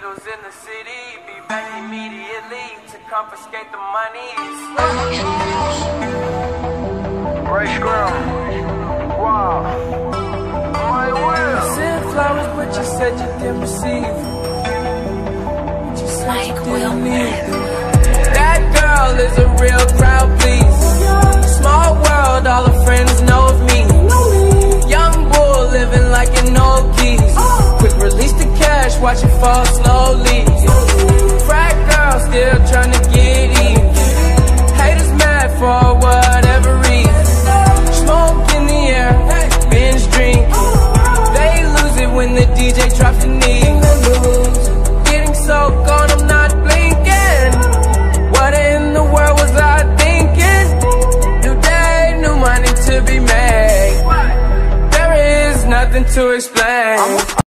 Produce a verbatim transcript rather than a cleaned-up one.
officials in the city be back immediately to confiscate the money. Ray Scrum. Wow. My will. Sent flowers, but you said you didn't receive. But you said you didn't need them. That girl is a real crowd, please. Small world, all her friends know of me. Young bull living like an old geese. Quick release the cash, watch it fall slowly. Frat girl still trying to get even. Haters mad for whatever reason. Smoke in the air, binge drink. They lose it when the D J drops the knee. Getting so gone, I'm not blinking. What in the world was I thinking? New day, new money to be made. There is nothing to explain.